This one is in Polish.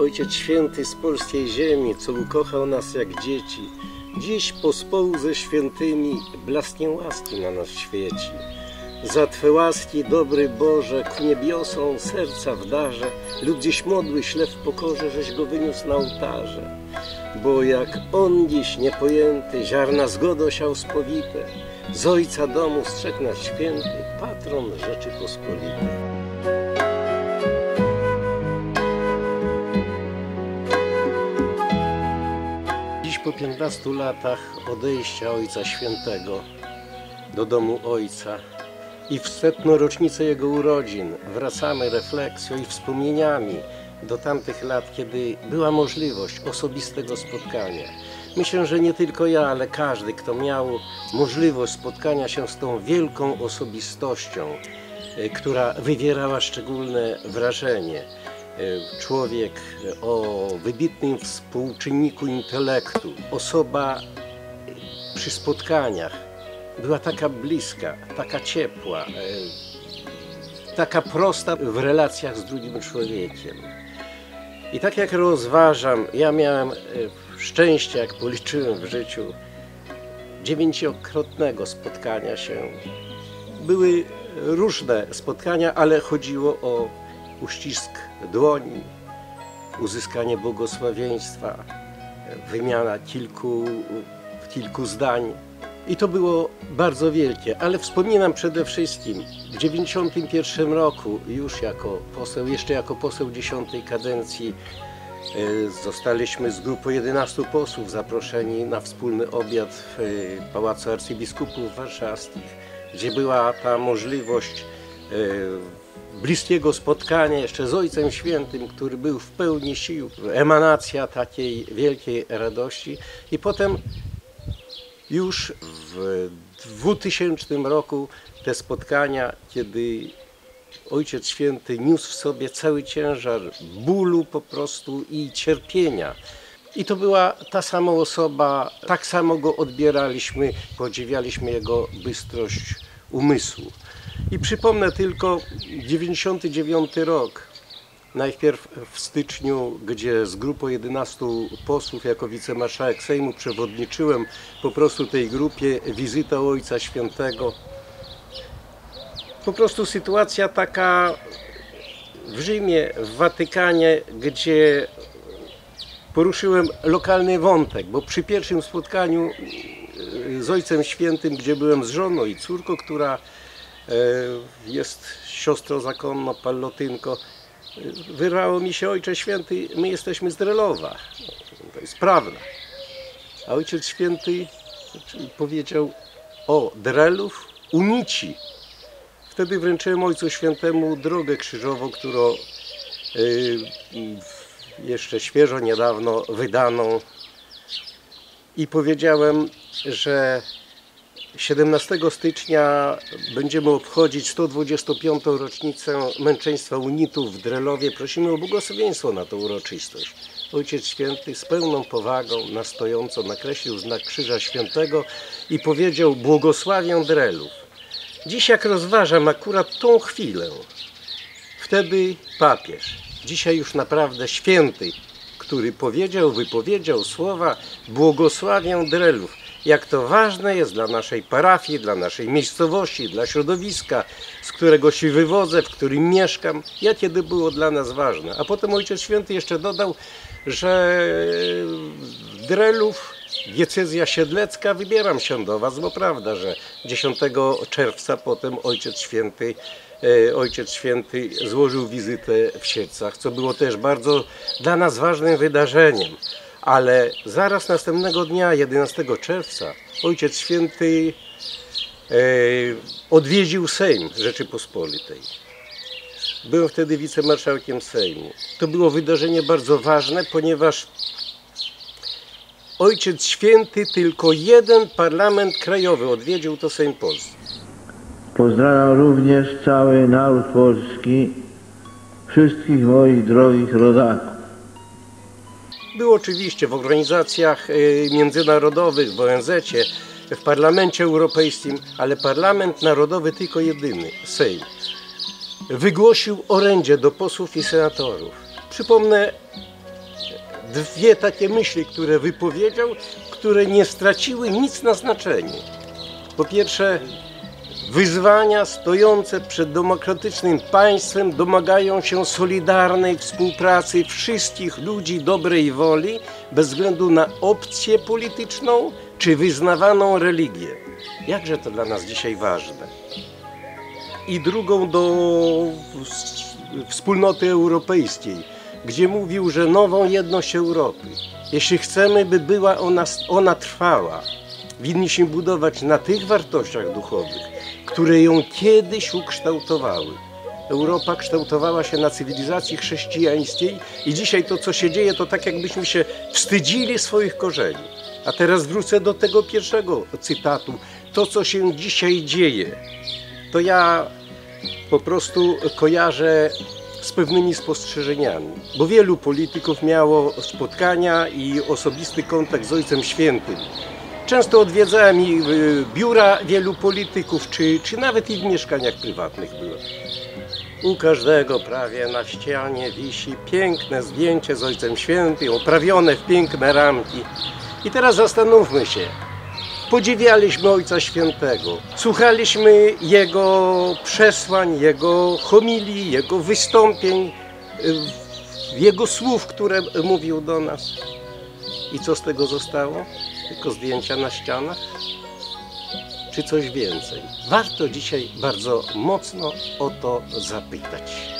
Ojciec Święty z polskiej ziemi, co ukochał nas jak dzieci, dziś pospołu ze świętymi blaskiem łaski na nas świeci. Za Twe łaski, dobry Boże, ku niebiosom serca w darze, lud dziś modły śle w pokorze, żeś go wyniósł na ołtarze. Bo jak on dziś niepojęty, ziarna zgody osiał spowite, z Ojca domu strzegł nas święty, patron Rzeczypospolitej. Dziś po 15 latach odejścia Ojca Świętego do domu Ojca i w 100. rocznicę Jego urodzin wracamy refleksją i wspomnieniami do tamtych lat, kiedy była możliwość osobistego spotkania. Myślę, że nie tylko ja, ale każdy, kto miał możliwość spotkania się z tą wielką osobistością, która wywierała szczególne wrażenie. Człowiek o wybitnym współczynniku intelektu, osoba przy spotkaniach była taka bliska, taka ciepła, taka prosta w relacjach z drugim człowiekiem. I tak jak rozważam, ja miałem szczęście, jak policzyłem w życiu, 9-krotnego spotkania się. Były różne spotkania, ale chodziło o uścisk dłoni, uzyskanie błogosławieństwa, wymiana kilku zdań. I to było bardzo wielkie, ale wspominam przede wszystkim w 1991 roku, już jako poseł, jeszcze jako poseł 10. kadencji, zostaliśmy z grupą 11 posłów zaproszeni na wspólny obiad w Pałacu Arcybiskupów Warszawskich, gdzie była ta możliwość bliskiego spotkania jeszcze z Ojcem Świętym, który był w pełni sił, emanacja takiej wielkiej radości. I potem już w 2000 roku te spotkania, kiedy Ojciec Święty niósł w sobie cały ciężar bólu po prostu i cierpienia. I to była ta sama osoba, tak samo go odbieraliśmy, podziwialiśmy jego bystrość umysłu. I przypomnę tylko 99 rok, najpierw w styczniu, gdzie z grupą 11 posłów jako wicemarszałek Sejmu przewodniczyłem po prostu tej grupie, wizyta Ojca Świętego. Po prostu sytuacja taka w Rzymie, w Watykanie, gdzie poruszyłem lokalny wątek, bo przy pierwszym spotkaniu z Ojcem Świętym, gdzie byłem z żoną i córką, która jest siostrą zakonną, pallotynką, wyrwało mi się: Ojcze Święty, my jesteśmy z Drelowa. To jest prawda. A Ojciec Święty powiedział: o, Drelów, unici. Wtedy wręczyłem Ojcu Świętemu drogę krzyżową, którą jeszcze świeżo, niedawno wydaną. I powiedziałem, że 17 stycznia będziemy obchodzić 125. rocznicę męczeństwa unitów w Drelowie. Prosimy o błogosławieństwo na tę uroczystość. Ojciec Święty z pełną powagą, na stojąco nakreślił znak Krzyża Świętego i powiedział: błogosławię Drelów. Dziś jak rozważam akurat tą chwilę, wtedy papież, dzisiaj już naprawdę święty, który wypowiedział słowa: błogosławię Drelów. Jak to ważne jest dla naszej parafii, dla naszej miejscowości, dla środowiska, z którego się wywodzę, w którym mieszkam, jakie to było dla nas ważne. A potem Ojciec Święty jeszcze dodał, że Drelów, diecezja siedlecka, wybieram się do was, bo prawda, że 10 czerwca potem Ojciec Święty złożył wizytę w Siedlcach, co było też bardzo dla nas ważnym wydarzeniem. Ale zaraz następnego dnia, 11 czerwca, Ojciec Święty odwiedził Sejm Rzeczypospolitej. Byłem wtedy wicemarszałkiem Sejmu. To było wydarzenie bardzo ważne, ponieważ Ojciec Święty tylko jeden parlament krajowy odwiedził, to Sejm Polski. Pozdrawiam również cały naród polski, wszystkich moich drogich rodaków. Był oczywiście w organizacjach międzynarodowych, w ONZ-cie, w Parlamencie Europejskim, ale Parlament Narodowy tylko jedyny, Sejm, wygłosił orędzie do posłów i senatorów. Przypomnę dwie takie myśli, które wypowiedział, które nie straciły nic na znaczeniu. Po pierwsze, wyzwania stojące przed demokratycznym państwem domagają się solidarnej współpracy wszystkich ludzi dobrej woli, bez względu na opcję polityczną czy wyznawaną religię. Jakże to dla nas dzisiaj ważne. I drugą do wspólnoty europejskiej, gdzie mówił, że nową jedność Europy, jeśli chcemy, by była ona trwała, winniśmy budować na tych wartościach duchowych, które ją kiedyś ukształtowały. Europa kształtowała się na cywilizacji chrześcijańskiej i dzisiaj to, co się dzieje, to tak jakbyśmy się wstydzili swoich korzeni. A teraz wrócę do tego pierwszego cytatu. To, co się dzisiaj dzieje, to ja po prostu kojarzę z pewnymi spostrzeżeniami, bo wielu polityków miało spotkania i osobisty kontakt z Ojcem Świętym. Często odwiedzałem i biura wielu polityków, czy nawet i w mieszkaniach prywatnych byłem. U każdego prawie na ścianie wisi piękne zdjęcie z Ojcem Świętym, oprawione w piękne ramki. I teraz zastanówmy się. Podziwialiśmy Ojca Świętego, słuchaliśmy Jego przesłań, Jego homilii, Jego wystąpień, Jego słów, które mówił do nas. I co z tego zostało? Tylko zdjęcia na ścianach? Czy coś więcej? Warto dzisiaj bardzo mocno o to zapytać.